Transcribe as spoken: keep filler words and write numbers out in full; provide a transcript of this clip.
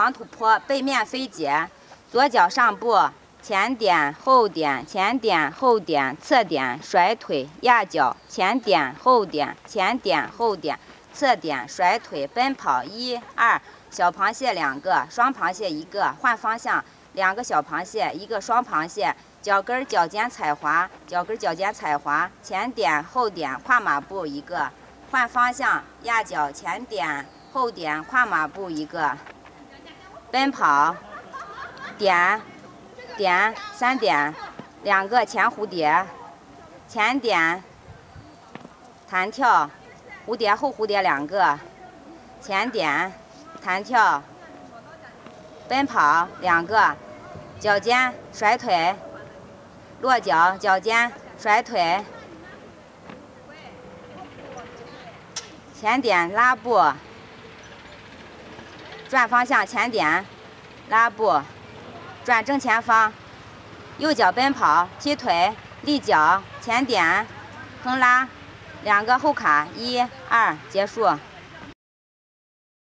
黄土坡，背面飞接，左脚上步，前点后点，前点后点，侧点甩腿压脚，前点后点，前点后点，侧点甩腿奔跑，一二，小螃蟹两个，双螃蟹一个，换方向，两个小螃蟹，一个双螃蟹。 脚跟、脚尖踩滑，脚跟、脚尖踩滑，前点、后点，跨马步一个，换方向，压脚，前点、后点，跨马步一个，奔跑，点，点，三点，两个前蝴蝶，前点，弹跳，蝴蝶后蝴蝶两个，前点，弹跳，奔跑两个，脚尖甩腿。 落脚，脚尖甩腿，前点拉步，转方向前点，拉步，转正前方，右脚奔跑，踢腿，立脚，前点，横拉，两个后卡，一二，结束。